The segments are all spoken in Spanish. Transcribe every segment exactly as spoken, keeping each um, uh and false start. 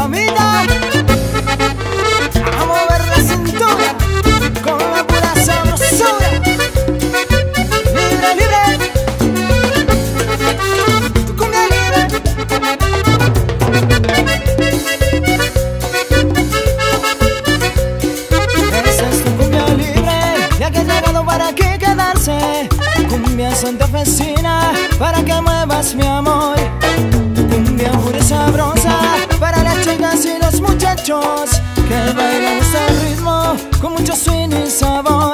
Mamita, a mover la cintura con la pura sabrosura. Libre, libre, tu cumbia libre. Esa es tu cumbia libre, ya que has llegado para aquí quedarse. Cumbia santafesina, para que muevas mi amor. Cumbia pura y sabrosa, para las chicas y los muchachos que bailan este ritmo con mucho swing y sabor.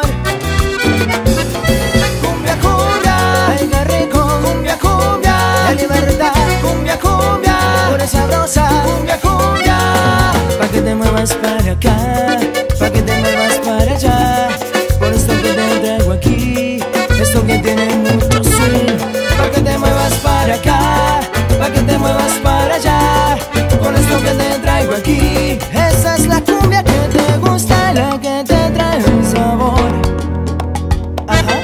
Cumbia, cumbia, ay qué rico. Cumbia, cumbia, la libertad. Cumbia, cumbia, pura y sabrosa. Cumbia, cumbia, pa' que te muevas para acá, pa' que te muevas para allá. Por esto que te traigo aquí, esto que tiene mucho swing. Pa' que te muevas para acá, pa' que te muevas para allá. Con esto que te traigo aquí, esa es la cumbia que te gusta, la que te trae un sabor. Ajá.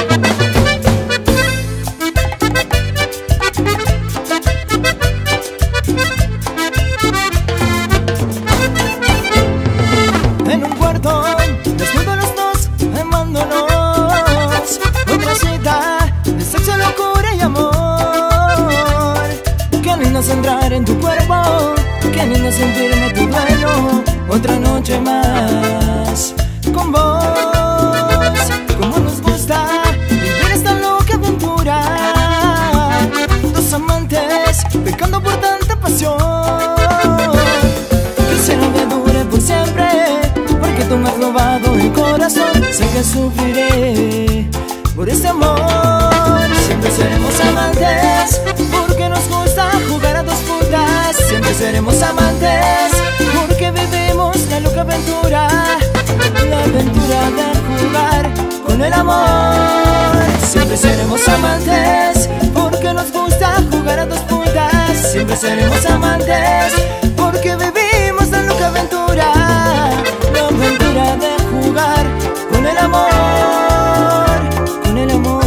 En un cuarto, desnudos los dos, amándonos. Otra cita de sexo, locura y amor. Qué lindo es entrar en tu cuerpo, qué lindo es sentirme tu dueño. Otra noche más con vos. Como nos gusta vivir esta loca aventura. Dos amantes pecando por tanta pasión. Quisiera que dure por siempre, porque tú me has robado el corazón. Sé que sufriré por este amor. Siempre seremos amantes, porque nos gusta jugar a dos puntas. Siempre seremos amantes, porque vivimos la loca aventura. La aventura de jugar con el amor. Siempre seremos amantes, porque nos gusta jugar a dos puntas. Siempre seremos amantes, porque vivimos la loca aventura. La aventura de jugar con el amor. Con el amor.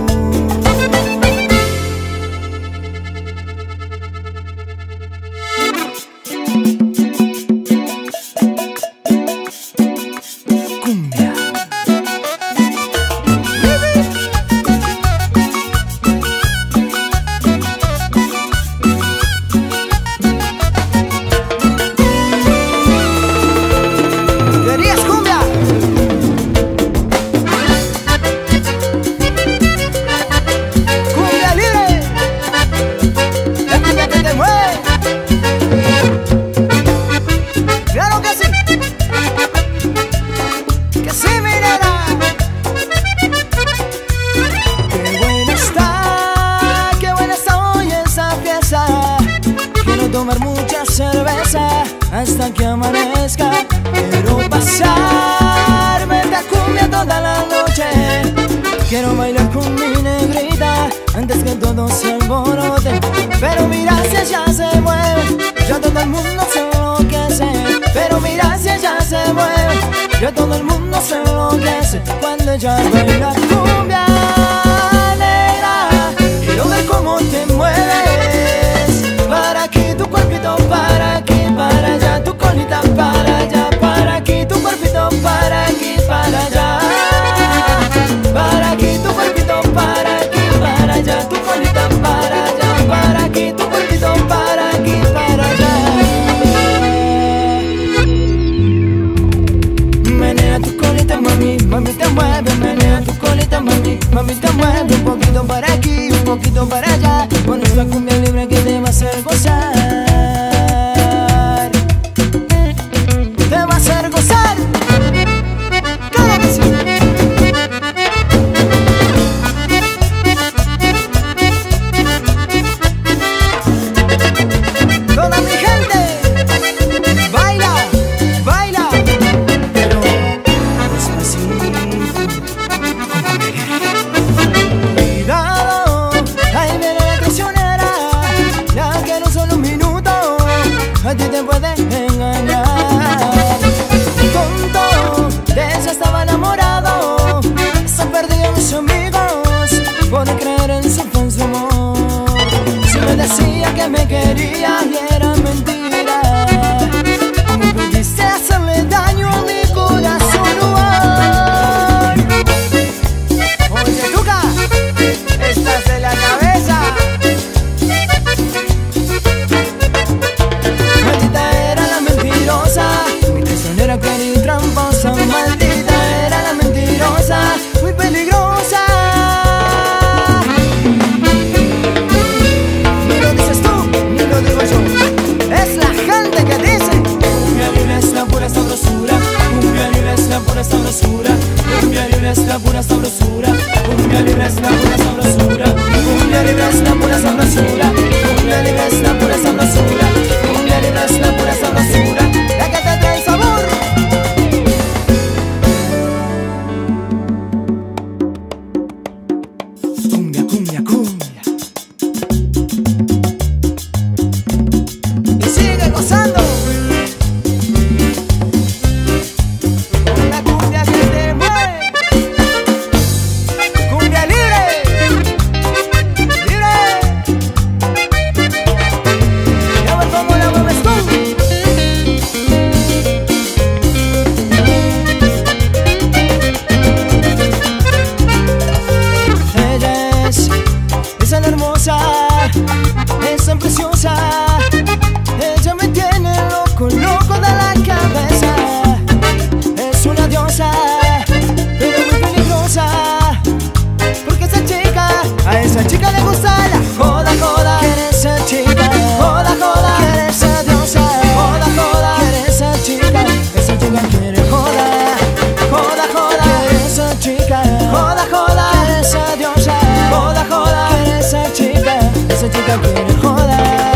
Cumbia. ¿Querías cumbia? Cumbia libre, la cumbia que te mueve. Claro que sí, que sí, mi nena. Qué buena está, qué buena está hoy esa fiesta. Quiero tomar mucha cerveza hasta que amanezca. Quiero pasarme esta cumbia toda la noche. Quiero bailar con mi negrita antes que todo se alborote. Pero mira si ella se mueve, ya todo el mundo se enloquece. Pero mira si ella se mueve, ya todo el mundo se enloquece. Cuando ella baila cumbia negra, quiero ver cómo te mueves. Para aquí tu cuerpito, para aquí, para allá, tu colita para allá. Para aquí tu cuerpito, para aquí, para allá. Para aquí tu cuerpito, para aquí, para allá, tu colita para allá. Para aquí tu cuerpito, para aquí, para allá. Menea tu colita, mami, mami te mueve. Menea tu colita, mami, mami te mueve. Un poquito para aquí, un poquito para allá. Con esta cumbia libre que te va a hacer gozar. Te va a hacer gozar. Claro que sí. Toda mi gente, baila, baila, pero despacito. Cuidado, ahí viene la traicionera, la que no solo un minuto a ti te puede engañar. Tonto, de ella estaba enamorado. Se han perdido mis amigos por creer en su falso amor. Si me decía que me quería y era mentira. cumbia, cumbia. Y sigue gozando con la cumbia que te mueve. Cumbia libre, libre. Y a ver cómo la mueves tú. Es tan hermosa, es tan preciosa. Ella me tiene loco, loco de la cabeza. Es una diosa, pero muy peligrosa, porque esa chica, a esa chica le gusta la joda, joda. Quiere esa chica, joda, joda. Quiere esa diosa, joda, joda. Quiere esa chica, esa chica quiere joda, joda, joda. Quiere esa chica, joda, joda. Quiere esa diosa, joda, joda. Quiere esa chica, esa chica quiere joda.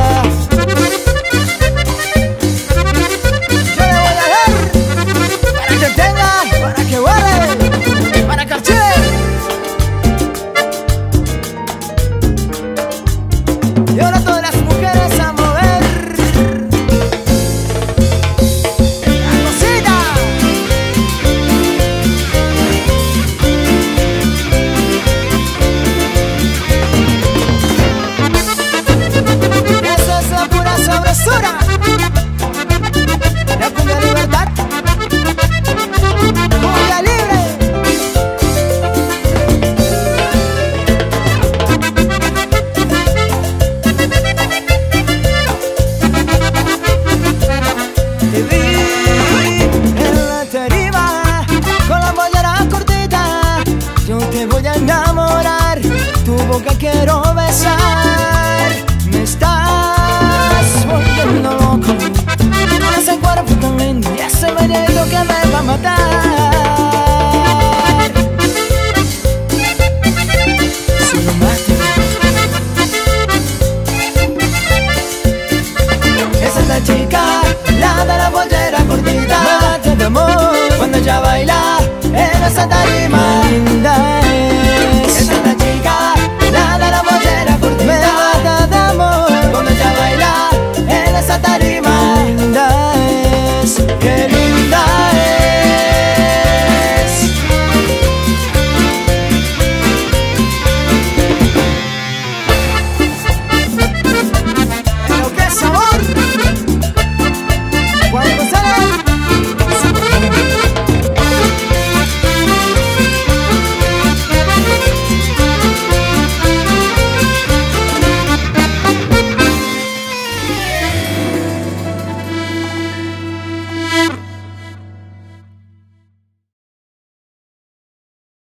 Yo le voy a dar para que tenga, para que guarde, para que archive. Y ahora todas las mujeres a mover la cosita. Esa es la pura sabrosura. La cumbia libertad, cumbia libre. Te vi en la tarima con la mollera cortita. Yo te voy a enamorar, tu boca quiero besar.